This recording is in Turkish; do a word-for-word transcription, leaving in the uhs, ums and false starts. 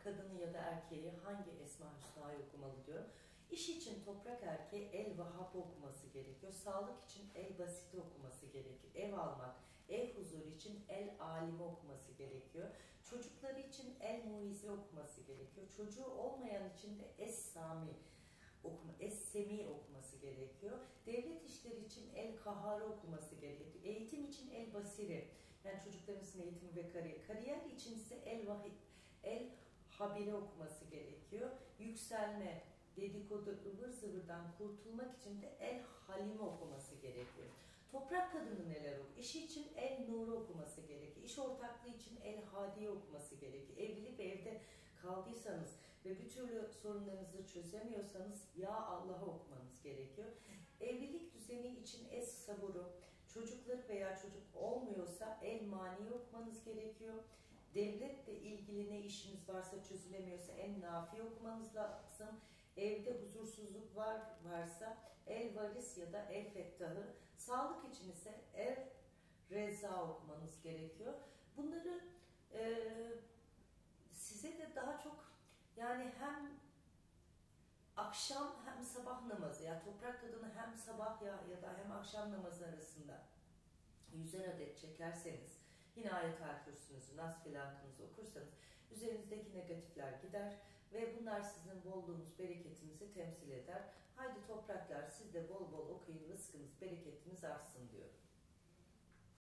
kadını ya da erkeği hangi Esma Hüsna'yı okumalı diyorum. İş için toprak erkeği El Vahhab okuması gerekiyor. Sağlık için El Basit'i okuması gerekiyor. Ev almak, ev huzuru için El Alime okuması gerekiyor. Çocukları için El Muize okuması gerekiyor. Çocuğu olmayan için de Es Sami okuma, Es-Semi okuması gerekiyor. Devlet işleri için El Kahhar okuması gerekiyor. Eğitim için El Basiri, yani çocuklarımızın eğitimi ve kariyer. Kariyer için ise El Vahid, El Habire okuması gerekiyor. Yükselme, dedikodu, ıvır zıvırdan kurtulmak için de El Halime okuması gerekiyor. Toprak kadını neler okuyor? İşi için El Nur'u okuması gerekiyor. İş ortaklığı için El Hadiye okuması gerekiyor. Evlilik ve evde kaldıysanız ve bir türlü sorunlarınızı çözemiyorsanız Ya Allah'ı okumanız gerekiyor. Evlilik düzeni için Es Sabur'u, çocukları veya çocuk olmuyorsa El Mani'yi okumanız gerekiyor. Devletle ilgili ne işiniz varsa çözülemiyorsa En Nafi okumanız lazım. Evde huzursuzluk var varsa El Varis ya da El Fettah'ı, sağlık için ise El Reza okumanız gerekiyor. Bunları e, size de daha çok, yani hem akşam hem sabah namazı, ya toprak kadını hem sabah ya, ya da hem akşam namazı arasında yüzer adet çekerseniz, yine Ayet-el Kürsünüzü, Nas Felakınızı okursanız üzerinizdeki negatifler gider ve bunlar sizin bolluğunuz, bereketinizi temsil eder. Haydi topraklar, siz de bol bol okuyun, rızkınız, bereketiniz artsın diyorum.